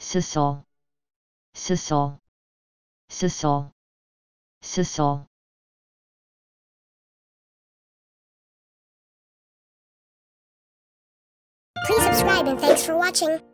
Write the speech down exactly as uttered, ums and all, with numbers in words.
Sacile, Sacile, Sacile, Sacile. Please subscribe and thanks for watching.